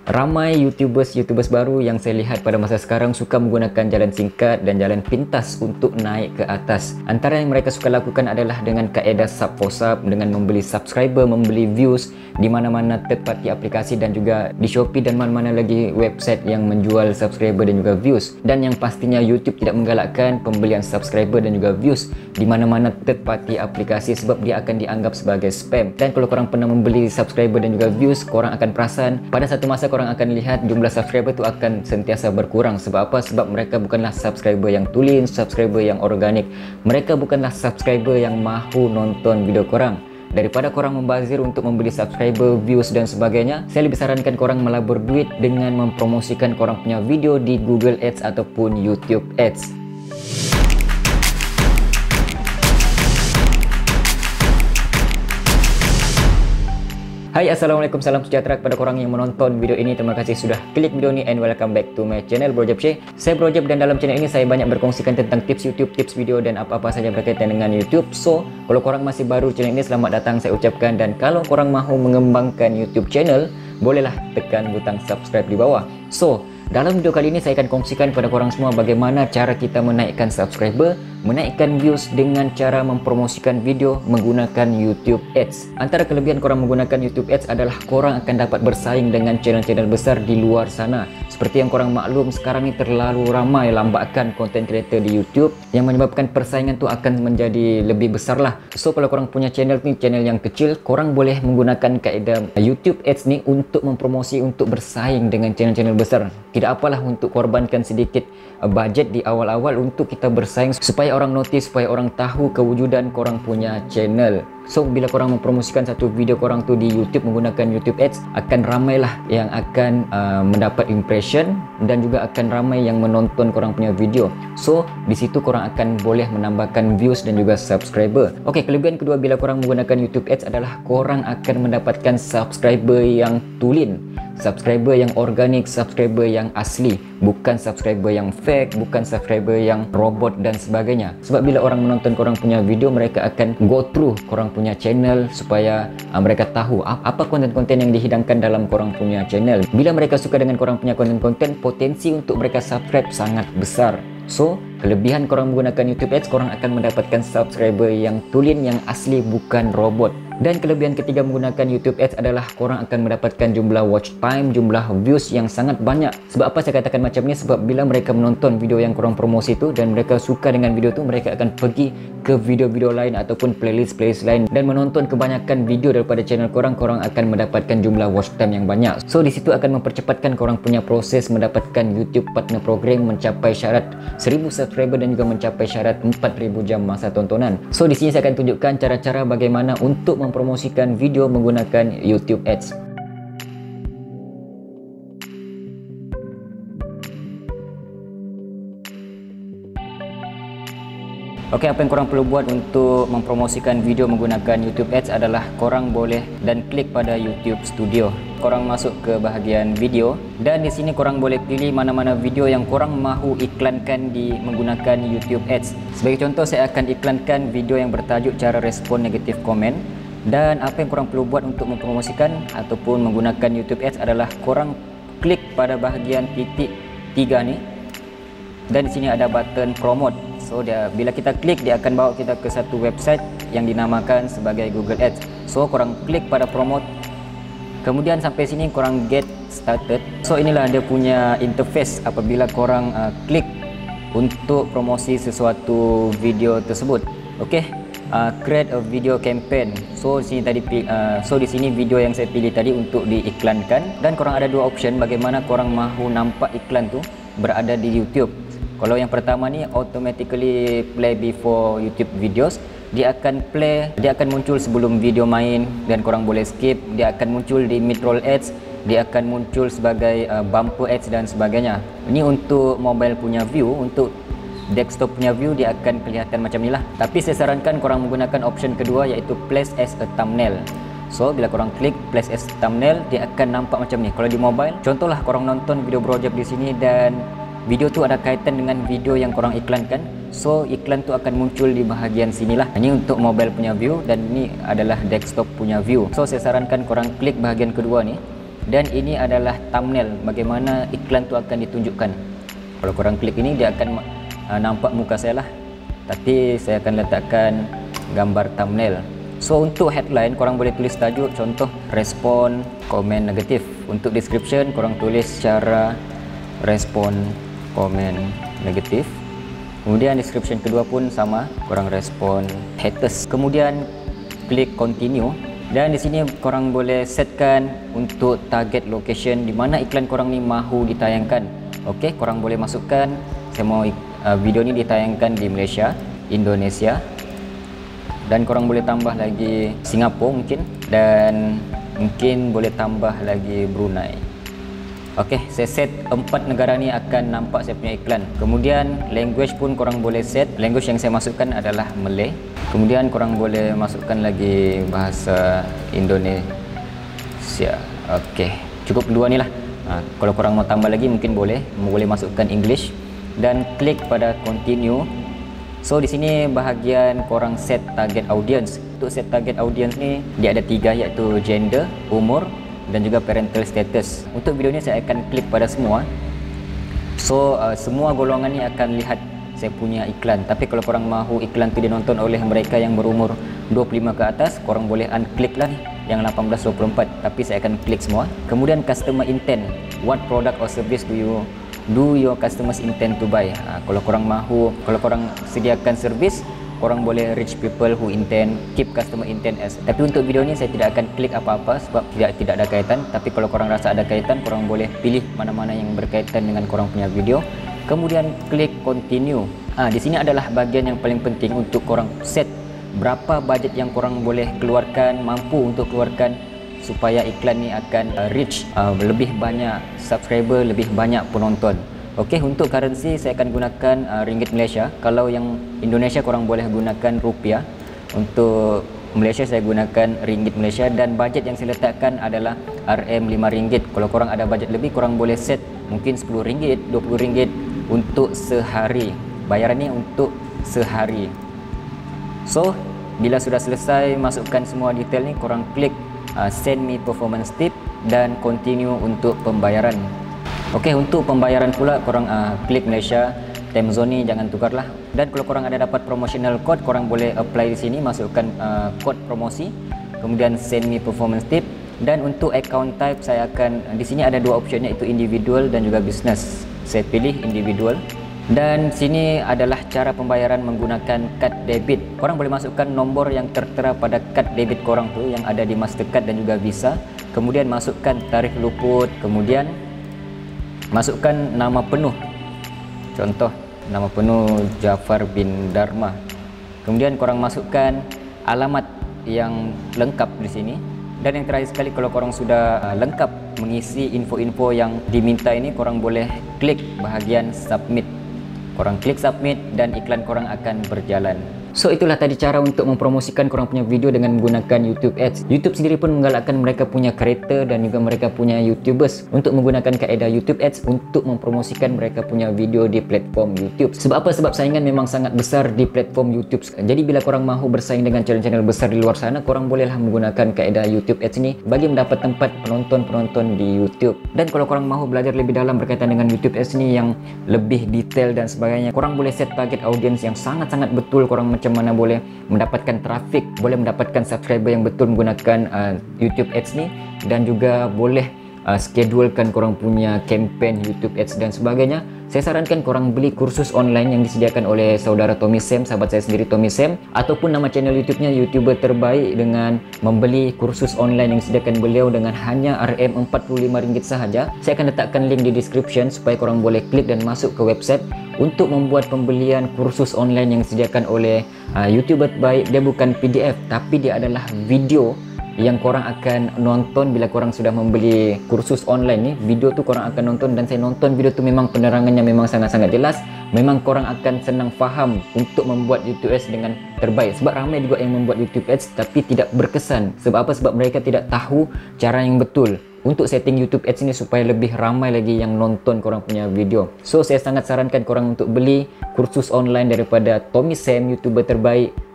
Ramai YouTubers baru yang saya lihat pada masa sekarang suka menggunakan jalan singkat dan jalan pintas untuk naik ke atas. Antara yang mereka suka lakukan adalah dengan kaedah sub for sub, dengan membeli subscriber, membeli views di mana-mana third party aplikasi dan juga di Shopee dan mana-mana lagi website yang menjual subscriber dan juga views. Dan yang pastinya YouTube tidak menggalakkan pembelian subscriber dan juga views di mana-mana third party aplikasi sebab dia akan dianggap sebagai spam. Dan kalau korang pernah membeli subscriber dan juga views, korang akan perasan pada satu masa korang akan lihat jumlah subscriber tu akan sentiasa berkurang. Sebab apa? Sebab mereka bukanlah subscriber yang tulen, subscriber yang organik. Mereka bukanlah subscriber yang mahu nonton video korang. Daripada korang membazir untuk membeli subscriber, views dan sebagainya, saya lebih sarankan korang melabur duit dengan mempromosikan korang punya video di Google Ads ataupun YouTube Ads. Hai, Assalamualaikum, salam sejahtera kepada korang yang menonton video ini. Terima kasih sudah klik video ini and welcome back to my channel Bro Jeb Syekh. Saya Bro Jeb dan dalam channel ini saya banyak berkongsikan tentang tips YouTube, tips video dan apa-apa saja berkaitan dengan YouTube. So, kalau korang masih baru channel ini, selamat datang saya ucapkan. Dan kalau korang mahu mengembangkan YouTube channel, bolehlah tekan butang subscribe di bawah. So, dalam video kali ini saya akan kongsikan kepada korang semua bagaimana cara kita menaikkan subscriber, menaikkan views dengan cara mempromosikan video menggunakan YouTube Ads. Antara kelebihan korang menggunakan YouTube Ads adalah korang akan dapat bersaing dengan channel-channel besar di luar sana. Seperti yang korang maklum, sekarang ini terlalu ramai lambakan content creator di YouTube yang menyebabkan persaingan tu akan menjadi lebih besar lah. So, kalau korang punya channel ni, channel yang kecil, korang boleh menggunakan kaedah YouTube Ads ni untuk mempromosi, untuk bersaing dengan channel-channel besar. Tidak apalah untuk korbankan sedikit budget di awal-awal untuk kita bersaing supaya orang notice, supaya orang tahu kewujudan korang punya channel. So, bila korang mempromosikan satu video korang tu di YouTube menggunakan YouTube Ads, akan ramailah yang akan mendapat impression dan juga akan ramai yang menonton korang punya video. So, di situ korang akan boleh menambahkan views dan juga subscriber. Okey, kelebihan kedua bila korang menggunakan YouTube Ads adalah korang akan mendapatkan subscriber yang tulen, subscriber yang organik, subscriber yang asli, bukan subscriber yang fake, bukan subscriber yang robot dan sebagainya. Sebab bila orang menonton korang punya video, mereka akan go through korang punya channel supaya mereka tahu apa konten-konten yang dihidangkan dalam korang punya channel. Bila mereka suka dengan korang punya konten-konten, potensi untuk mereka subscribe sangat besar. So, kelebihan korang menggunakan YouTube Ads, korang akan mendapatkan subscriber yang tulen, yang asli, bukan robot. Dan kelebihan ketiga menggunakan YouTube Ads adalah korang akan mendapatkan jumlah watch time, jumlah views yang sangat banyak. Sebab apa saya katakan macam ni? Sebab bila mereka menonton video yang korang promosi tu dan mereka suka dengan video tu, mereka akan pergi ke video-video lain ataupun playlist lain dan menonton kebanyakan video daripada channel korang, korang akan mendapatkan jumlah watch time yang banyak. So, di situ akan mempercepatkan korang punya proses mendapatkan YouTube Partner Program, mencapai syarat 1000 subscriber dan juga mencapai syarat 4000 jam masa tontonan. So, di sini saya akan tunjukkan cara-cara bagaimana untuk mempromosikan video menggunakan YouTube Ads. Okey, apa yang korang perlu buat untuk mempromosikan video menggunakan YouTube Ads adalah korang boleh dan klik pada YouTube Studio. Korang masuk ke bahagian video dan di sini korang boleh pilih mana-mana video yang korang mahu iklankan di menggunakan YouTube Ads. Sebagai contoh, saya akan iklankan video yang bertajuk cara respon negatif komen. Dan apa yang korang perlu buat untuk mempromosikan ataupun menggunakan YouTube Ads adalah korang klik pada bahagian titik 3 ni dan di sini ada button promote. So, bila kita klik, dia akan bawa kita ke satu website yang dinamakan sebagai Google Ads. So, korang klik pada promote, kemudian sampai sini korang get started. So, inilah dia punya interface apabila korang klik untuk promosi sesuatu video tersebut. Okey, create a video campaign. So, di sini video yang saya pilih tadi untuk diiklankan dan korang ada dua option bagaimana korang mahu nampak iklan tu berada di YouTube. Kalau yang pertama ni automatically play before YouTube videos, dia akan muncul sebelum video main dan korang boleh skip. Dia akan muncul di mid-roll ads, dia akan muncul sebagai bumper ads dan sebagainya. Ini untuk mobile punya view, untuk desktop punya view dia akan kelihatan macam ni lah. Tapi saya sarankan korang menggunakan option kedua, iaitu place as a thumbnail. So, bila korang klik place as thumbnail, dia akan nampak macam ni. Kalau di mobile, contohlah korang nonton video Bro Jeb di sini dan video tu ada kaitan dengan video yang korang iklankan. So, iklan tu akan muncul di bahagian sinilah. Ini untuk mobile punya view dan ini adalah desktop punya view. So, saya sarankan korang klik bahagian kedua ni dan ini adalah thumbnail, bagaimana iklan tu akan ditunjukkan. Kalau korang klik ini, dia akan nampak muka saya lah, tapi saya akan letakkan gambar thumbnail. So untuk headline korang boleh tulis tajuk, contoh respon komen negatif. Untuk description korang tulis cara respon komen negatif. Kemudian description kedua pun sama, korang respon haters. Kemudian klik continue, dan di sini korang boleh setkan untuk target location di mana iklan korang ni mahu ditayangkan. Okey, korang boleh masukkan saya mau video ni ditayangkan di Malaysia, Indonesia, dan korang boleh tambah lagi Singapura mungkin, dan mungkin boleh tambah lagi Brunei. Okey, saya set 4 negara ni akan nampak saya punya iklan. Kemudian language pun korang boleh set. Language yang saya masukkan adalah Malay. Kemudian korang boleh masukkan lagi bahasa Indonesia. Okey, cukup dua ni lah. Kalau korang mau tambah lagi mungkin boleh masukkan English, dan klik pada continue. So di sini bahagian korang set target audience. Untuk set target audience ni dia ada 3, iaitu gender, umur dan juga parental status. Untuk video ni saya akan klik pada semua. So semua golongan ni akan lihat saya punya iklan. Tapi kalau korang mahu iklan tu dinonton oleh mereka yang berumur 25 ke atas, korang boleh unklik lah ni yang 18-24, tapi saya akan klik semua. Kemudian customer intent, what product or service do your customers intend to buy. Kalau korang mahu, kalau korang sediakan servis, korang boleh reach people who intend, keep customer intent as. Tapi untuk video ni saya tidak akan klik apa-apa sebab tidak ada kaitan. Tapi kalau korang rasa ada kaitan, korang boleh pilih mana-mana yang berkaitan dengan korang punya video. Kemudian klik continue. Di sini adalah bahagian yang paling penting untuk korang set berapa budget yang korang boleh keluarkan, mampu untuk keluarkan supaya iklan ni akan reach lebih banyak subscriber, lebih banyak penonton. Okey, untuk currency saya akan gunakan ringgit Malaysia. Kalau yang Indonesia korang boleh gunakan rupiah. Untuk Malaysia saya gunakan ringgit Malaysia, dan budget yang saya letakkan adalah RM5. Kalau korang ada budget lebih, korang boleh set mungkin RM10, RM20 untuk sehari. Bayaran ni untuk sehari. So bila sudah selesai masukkan semua detail ni, korang klik send me performance tip dan continue untuk pembayaran. Okey, untuk pembayaran pula korang klik Malaysia, time zone ni jangan tukarlah. Dan kalau korang ada dapat promotional code, korang boleh apply di sini, masukkan kod promosi, kemudian send me performance tip. Dan untuk account type saya akan, di sini ada 2 option, iaitu individual dan juga business. Saya pilih individual. Dan sini adalah cara pembayaran menggunakan kad debit. Korang boleh masukkan nombor yang tertera pada kad debit korang tu yang ada di Mastercard dan juga Visa. Kemudian masukkan tarikh luput, kemudian masukkan nama penuh. Contoh nama penuh Jafar bin Dharma. Kemudian korang masukkan alamat yang lengkap di sini. Dan yang terakhir sekali, kalau korang sudah lengkap mengisi info-info yang diminta ini, korang boleh klik bahagian submit. Korang klik submit dan iklan korang akan berjalan. So itulah tadi cara untuk mempromosikan korang punya video dengan menggunakan YouTube Ads. YouTube sendiri pun menggalakkan mereka punya creator dan juga mereka punya YouTubers untuk menggunakan kaedah YouTube Ads untuk mempromosikan mereka punya video di platform YouTube. Sebab apa? Sebab saingan memang sangat besar di platform YouTube. Jadi bila korang mahu bersaing dengan channel-channel besar di luar sana, korang bolehlah menggunakan kaedah YouTube Ads ni bagi mendapat tempat penonton-penonton di YouTube. Dan kalau korang mahu belajar lebih dalam berkaitan dengan YouTube Ads ni yang lebih detail dan sebagainya, korang boleh set target audience yang sangat-sangat betul. Korang macam mana boleh mendapatkan traffic, boleh mendapatkan subscriber yang betul menggunakan YouTube Ads ni, dan juga boleh schedulekan korang punya campaign YouTube Ads dan sebagainya. Saya sarankan korang beli kursus online yang disediakan oleh saudara Tommy Sam, sahabat saya sendiri Tommy Sam, ataupun nama channel YouTube-nya YouTuber Terbaik, dengan membeli kursus online yang disediakan beliau dengan hanya RM45 sahaja. Saya akan letakkan link di description supaya korang boleh klik dan masuk ke website untuk membuat pembelian kursus online yang disediakan oleh YouTuber Terbaik. Dia bukan PDF, tapi dia adalah video yang korang akan nonton bila korang sudah membeli kursus online ni. Video tu korang akan nonton, dan saya nonton video tu memang penerangannya memang sangat-sangat jelas. Memang korang akan senang faham untuk membuat YouTube Ads dengan terbaik. Sebab ramai juga yang membuat YouTube Ads tapi tidak berkesan. Sebab apa? Sebab mereka tidak tahu cara yang betul untuk setting YouTube Ads ini supaya lebih ramai lagi yang nonton korang punya video. So saya sangat sarankan korang untuk beli kursus online daripada Tommy Sam, YouTuber Terbaik,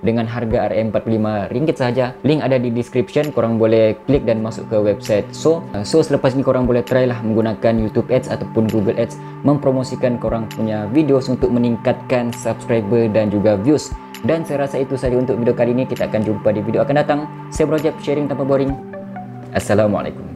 dengan harga RM45 sahaja. Link ada di description, korang boleh klik dan masuk ke website. So selepas ni korang boleh try lah menggunakan YouTube Ads ataupun Google Ads mempromosikan korang punya videos untuk meningkatkan subscriber dan juga views. Dan saya rasa itu saja untuk video kali ini. Kita akan jumpa di video akan datang. Saya Bro Jeb, sharing tanpa boring. Assalamualaikum.